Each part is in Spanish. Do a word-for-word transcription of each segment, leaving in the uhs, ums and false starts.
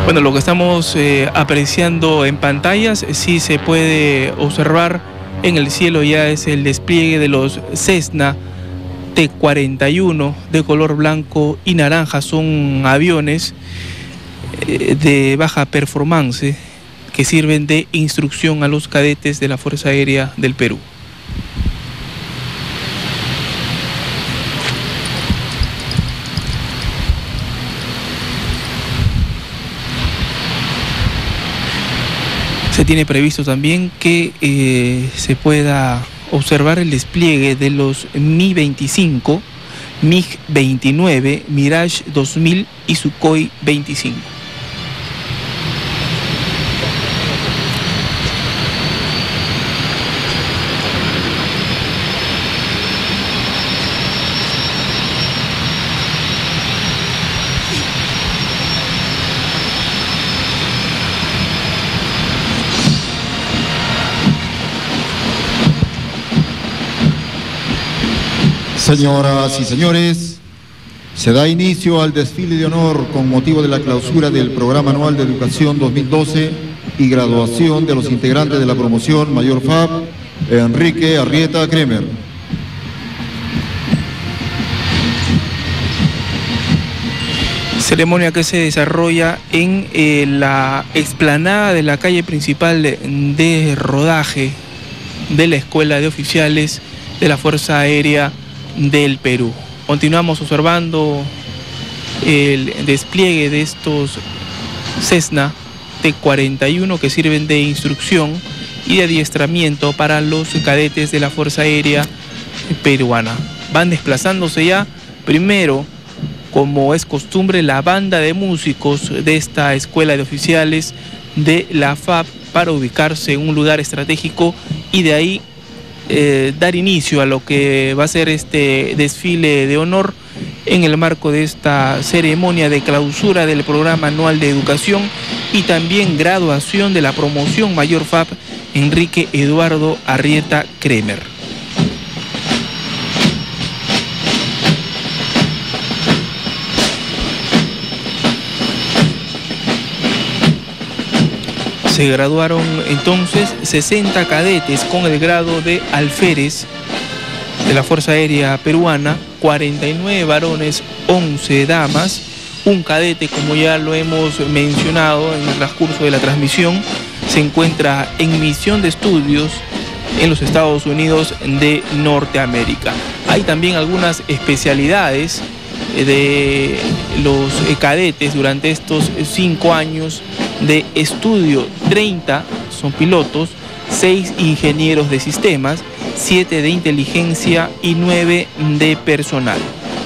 Bueno, lo que estamos eh, apreciando en pantallas sí se puede observar en el cielo, ya es el despliegue de los Cessna T cuarenta y uno de color blanco y naranja. Son aviones eh, de baja performance que sirven de instrucción a los cadetes de la Fuerza Aérea del Perú. Se tiene previsto también que eh, se pueda observar el despliegue de los Mi veinticinco, MiG veintinueve, Mirage dos mil y Sukhoi veinticinco. Señoras y señores, se da inicio al desfile de honor con motivo de la clausura del Programa Anual de Educación dos mil doce y graduación de los integrantes de la promoción Mayor F A B, Enrique Arrieta Kremer. Ceremonia que se desarrolla en eh, la explanada de la calle principal de rodaje de la Escuela de Oficiales de la Fuerza Aérea del Perú. Continuamos observando el despliegue de estos Cessna T cuarenta y uno que sirven de instrucción y de adiestramiento para los cadetes de la Fuerza Aérea Peruana. Van desplazándose ya, primero, como es costumbre, la banda de músicos de esta Escuela de Oficiales de la F A B para ubicarse en un lugar estratégico y de ahí Eh, dar inicio a lo que va a ser este desfile de honor en el marco de esta ceremonia de clausura del Programa Anual de Educación y también graduación de la promoción Mayor F A B Enrique Eduardo Arrieta Kremer. Se graduaron entonces sesenta cadetes con el grado de alférez de la Fuerza Aérea Peruana, cuarenta y nueve varones, once damas, un cadete, como ya lo hemos mencionado en el transcurso de la transmisión, se encuentra en misión de estudios en los Estados Unidos de Norteamérica. Hay también algunas especialidades de los cadetes durante estos cinco años de estudio. Treinta son pilotos, seis ingenieros de sistemas, siete de inteligencia y nueve de personal.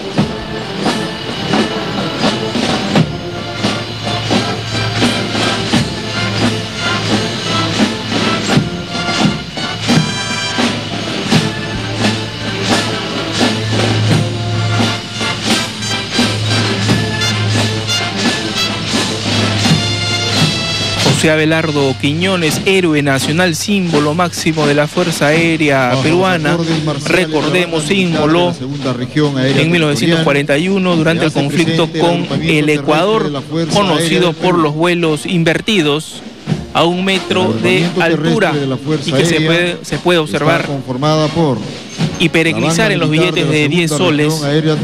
José Abelardo Quiñones, héroe nacional, símbolo máximo de la Fuerza Aérea Peruana. Recordemos, se inmoló en mil novecientos cuarenta y uno durante el conflicto con el Ecuador, conocido por los vuelos invertidos a un metro de altura y que se puede, se puede observar y peregrinar en los billetes de diez soles.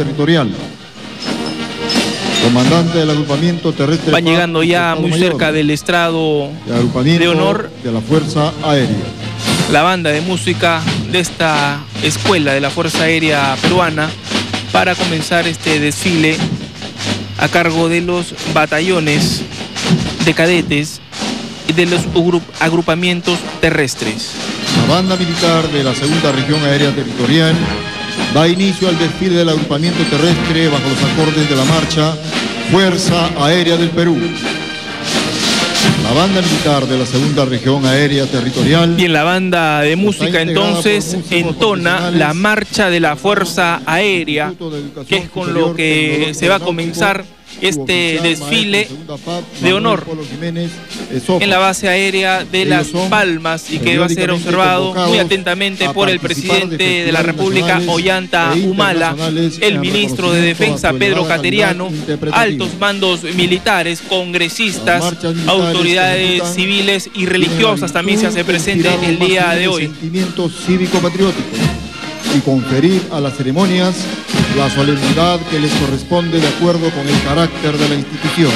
Comandante del agrupamiento terrestre. Van llegando ya muy cerca del estrado de honor de la Fuerza Aérea. La banda de música de esta escuela de la Fuerza Aérea Peruana para comenzar este desfile a cargo de los batallones de cadetes y de los agrupamientos terrestres. La banda militar de la Segunda Región Aérea Territorial da inicio al desfile del agrupamiento terrestre bajo los acordes de la marcha Fuerza Aérea del Perú. La banda militar de la segunda región aérea territorial. Bien, la banda de música entonces entona la marcha de la Fuerza Aérea, que es con lo que se va a comenzar este desfile de honor en la base aérea de Las Palmas y que va a ser observado muy atentamente por el presidente de la República, Ollanta Humala, el ministro de Defensa, Pedro Cateriano, altos mandos militares, congresistas, autoridades civiles y religiosas también se hace presente el día de hoy. Sentimientos cívico-patrióticos y conferir a las ceremonias la solemnidad que les corresponde de acuerdo con el carácter de la institución.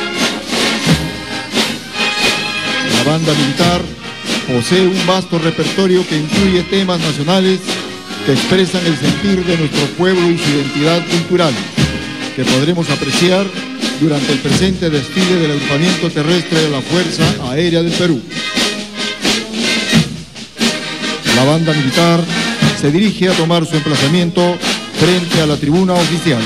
La banda militar posee un vasto repertorio que incluye temas nacionales que expresan el sentir de nuestro pueblo y su identidad cultural, que podremos apreciar durante el presente desfile del agrupamiento terrestre de la Fuerza Aérea del Perú. La banda militar se dirige a tomar su emplazamiento frente a la tribuna oficial.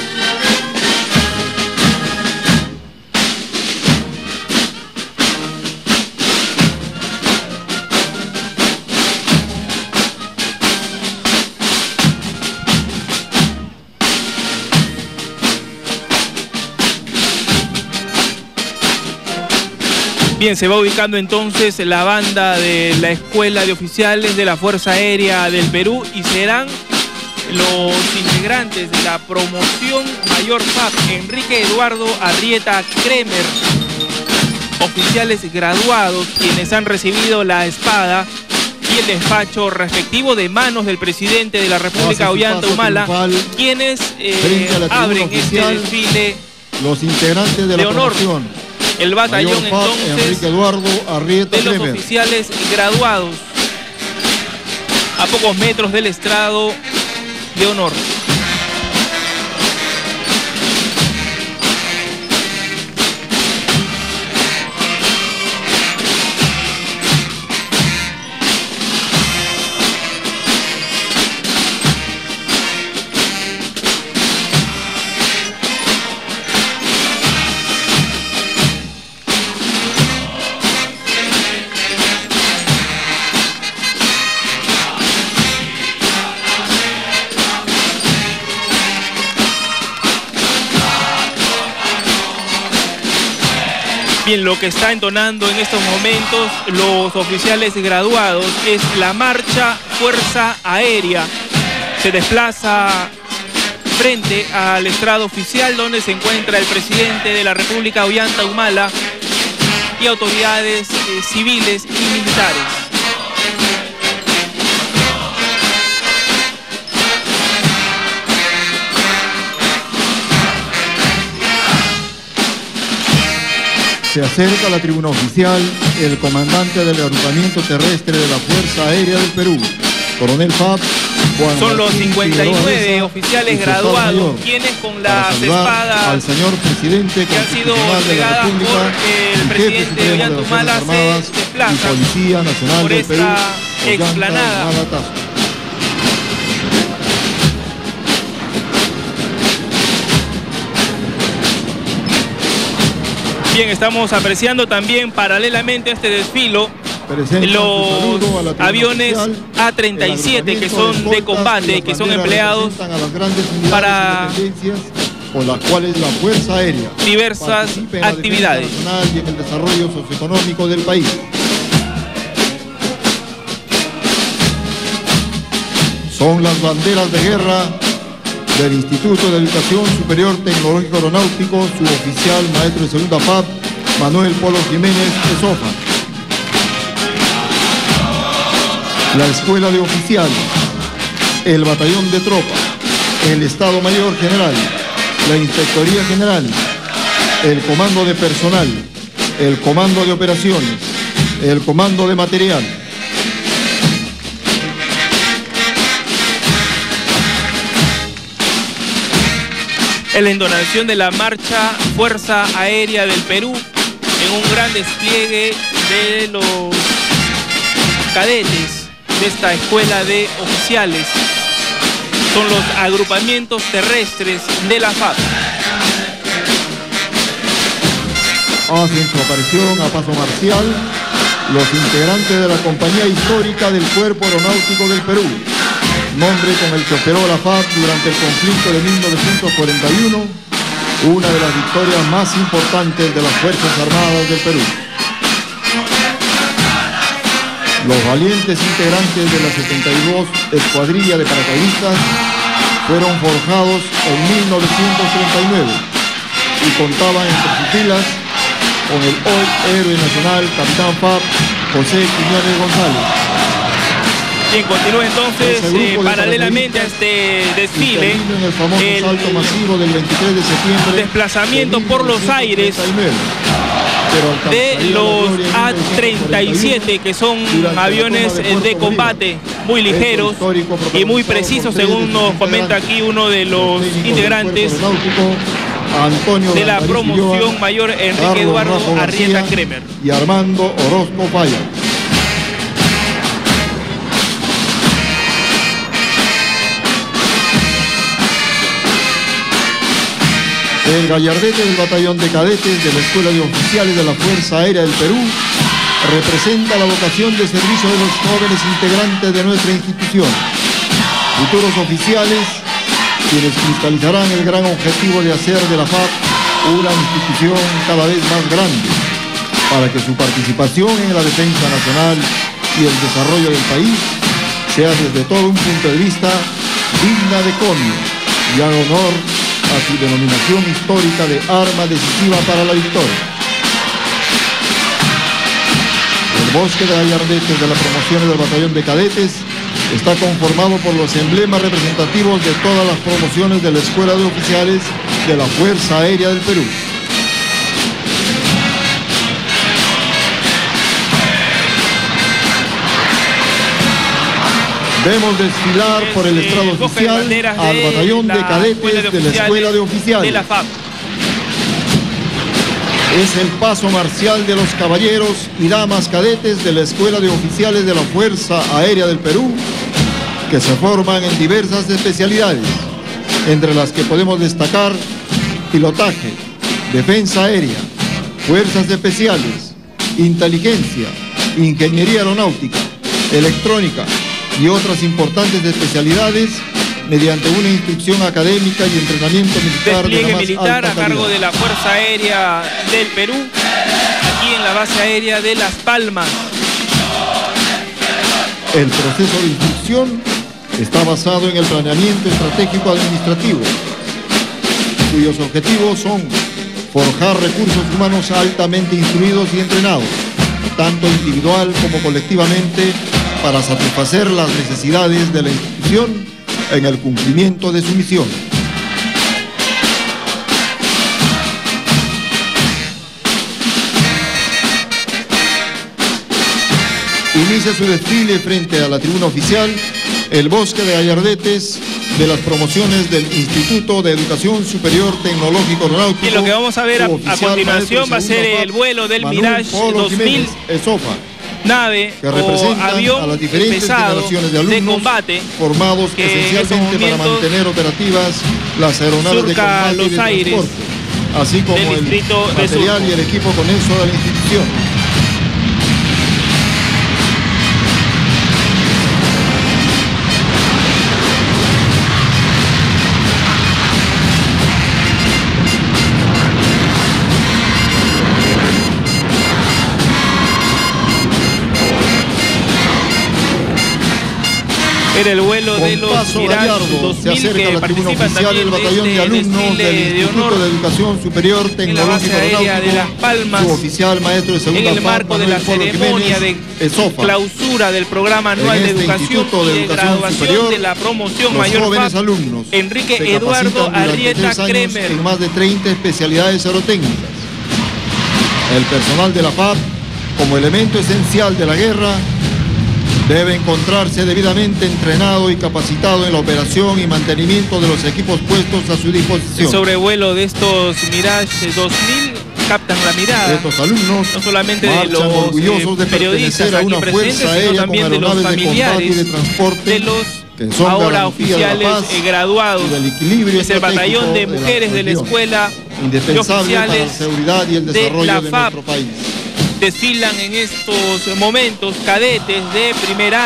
Bien, se va ubicando entonces la banda de la Escuela de Oficiales de la Fuerza Aérea del Perú y serán los integrantes de la promoción Mayor F A B, Enrique Eduardo Arrieta Kremer, oficiales graduados, quienes han recibido la espada y el despacho respectivo de manos del presidente de la República, Ollanta Humala, quienes eh, abren este desfile los integrantes de, de la honor. Promoción. El batallón entonces Enrique Eduardo Arrieta de los Kremer, oficiales graduados a pocos metros del estrado de honor. Bien, lo que está entonando en estos momentos los oficiales graduados es la marcha Fuerza Aérea. Se desplaza frente al estrado oficial donde se encuentra el presidente de la República, Ollanta Humala, y autoridades eh, civiles y militares. Se acerca a la tribuna oficial el comandante del agrupamiento terrestre de la Fuerza Aérea del Perú, coronel F A B Juan Son los Martín cincuenta y nueve Figueroa oficiales Deza, graduados quienes con las espadas al señor presidente que han sido constitucional de la entregadas República, por el jefe presidente supremo de Ollanta las Humala Fuerzas Armadas se desplazan y Policía Nacional por del Perú, esta Ollanta explanada. Humala Tazo. Bien, estamos apreciando también paralelamente a este desfilo los aviones A treinta y siete que son de combate, que son empleados para con las cuales la Fuerza Aérea diversas actividades y en el desarrollo socioeconómico del país. Son las banderas de guerra del Instituto de Educación Superior Tecnológico Aeronáutico, suboficial maestro de segunda F A B, Manuel Polo Jiménez Esofa. La Escuela de Oficiales, el Batallón de Tropa, el Estado Mayor General, la Inspectoría General, el Comando de Personal, el Comando de Operaciones, el Comando de Material. en la entonación de la marcha Fuerza Aérea del Perú, en un gran despliegue de los cadetes de esta escuela de oficiales. Son los agrupamientos terrestres de la F A B. hacen su aparición a paso marcial los integrantes de la Compañía Histórica del Cuerpo Aeronáutico del Perú, nombre con el que operó la F A B durante el conflicto de mil novecientos cuarenta y uno, una de las victorias más importantes de las Fuerzas Armadas del Perú. Los valientes integrantes de la setenta y dos Escuadrilla de Paracaidistas fueron forjados en mil novecientos treinta y nueve y contaban entre sus filas con el hoy héroe nacional, capitán F A B, José Quiñones González. Bien, continúa entonces eh, paralelamente a este desfile en el famoso el salto masivo del veintitrés de septiembre, desplazamiento de por los aires de los A treinta y siete, que son aviones de combate muy ligeros y muy precisos, según nos comenta aquí uno de los integrantes de la promoción, mayor Enrique Eduardo Arrieta Kremer y Armando Orozco Falla. El gallardete del batallón de cadetes de la Escuela de Oficiales de la Fuerza Aérea del Perú representa la vocación de servicio de los jóvenes integrantes de nuestra institución, futuros oficiales, quienes cristalizarán el gran objetivo de hacer de la F A B una institución cada vez más grande, para que su participación en la defensa nacional y el desarrollo del país sea desde todo un punto de vista digna de conio y haga honor a su denominación histórica de arma decisiva para la victoria. El bosque de gallardetes de la promoción del batallón de cadetes está conformado por los emblemas representativos de todas las promociones de la Escuela de Oficiales de la Fuerza Aérea del Perú. Vemos desfilar por el estrado oficial al batallón de cadetes de la Escuela de Oficiales. De la F A B. Es el paso marcial de los caballeros y damas cadetes de la Escuela de Oficiales de la Fuerza Aérea del Perú, que se forman en diversas especialidades, entre las que podemos destacar pilotaje, defensa aérea, fuerzas especiales, inteligencia, ingeniería aeronáutica, electrónica y otras importantes especialidades, mediante una instrucción académica y entrenamiento militar despliegue de la más militar alta a cargo calidad. de la Fuerza Aérea del Perú, aquí en la base aérea de Las Palmas. El proceso de instrucción está basado en el planeamiento estratégico administrativo, cuyos objetivos son forjar recursos humanos altamente instruidos y entrenados, tanto individual como colectivamente, para satisfacer las necesidades de la institución en el cumplimiento de su misión. Inicia su desfile frente a la tribuna oficial el bosque de gallardetes de las promociones del Instituto de Educación Superior Tecnológico Aeronáutico. Y lo que vamos a ver a, a continuación va a ser el vuelo del Mirage dos mil, nave o avión pesado de, de combate formados esencialmente para mantener operativas las aeronaves de combate los y de aires transporte, así como del el distrito de material Surco y el equipo conexo de la institución. Era el vuelo Con de los paso Mirage Gallardo, dos mil se acerca que a la tribuna participan oficial también del batallón de de este alumnos del desfile de Instituto honor de Educación Superior en la Tecnológico base aérea de Aeronáutico, Las Palmas, su oficial maestro de segunda en el F A B, marco de la Manuel Polo ceremonia de Jiménez, ESOFA. clausura del programa anual En de este educación Instituto y de de Educación graduación Superior, de la promoción los mayor jóvenes F A B, alumnos Enrique se Eduardo capacitan durante Arrieta tres años Kremer. en más de treinta especialidades aerotécnicas. El personal de la F A B, como elemento esencial de la guerra, debe encontrarse debidamente entrenado y capacitado en la operación y mantenimiento de los equipos puestos a su disposición. El sobrevuelo de estos Mirage dos mil captan la mirada Estos alumnos no solamente de marchan los orgullosos de eh, periodistas pertenecer a aquí una presentes, fuerza sino aérea también con de los aeronaves de combate y familiares de transporte de los que son ahora garantía de la oficiales paz eh, graduados. y del equilibrio Es el batallón de estratégico de la mujeres de la región. Escuela indispensable para la seguridad y el desarrollo de, de nuestro país. Desfilan en estos momentos cadetes de primera